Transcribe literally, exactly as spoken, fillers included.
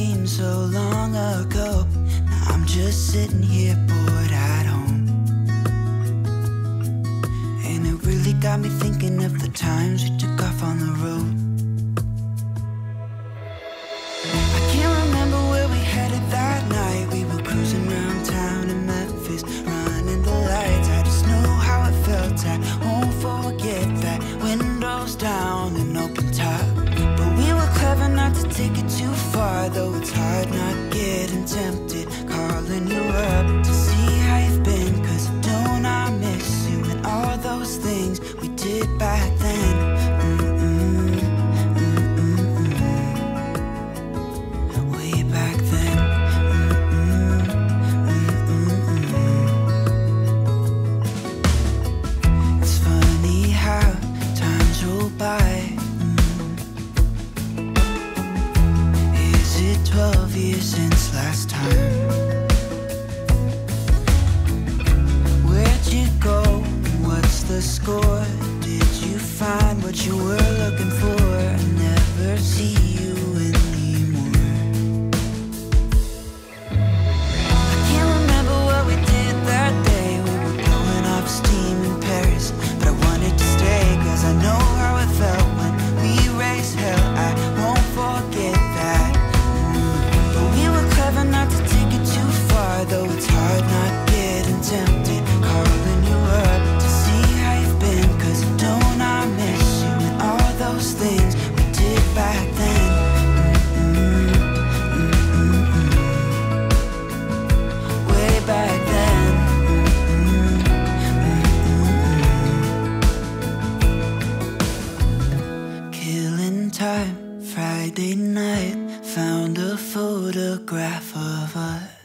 seems so long ago. Now I'm just sitting here bored at home, and it really got me thinking of the times we took off on the road. I can't remember where we headed that night. We were cruising around town in Memphis, running the lights. I just know how it felt. I won't forget that. Windows down and open top. But we were clever not to take it too far, though it's hard not getting tempted. Calling you up to see how you've been, 'cause don't I miss you and all those things we did back then. Mm-mm, mm-mm, mm. Way back then. Mm-mm, mm-mm, mm. It's funny how times roll by. Twelve years since last time. Where'd you go? What's the score? Did you find what you were looking for? I never see you anymore. I can't remember what we did that day. We were blowing off steam in Paris, but I wanted to stay, 'cause I know how it felt when we raised hell. I won't forget that. Clever not to take it too far, though it's hard not getting tempted. Calling you up to see how you've been, 'cause don't I miss you and all those things we did back then. Mm-mm, mm-mm, mm. Way back then. Mm-mm, mm-mm, mm. Killing time, Friday night. Found a photograph of us.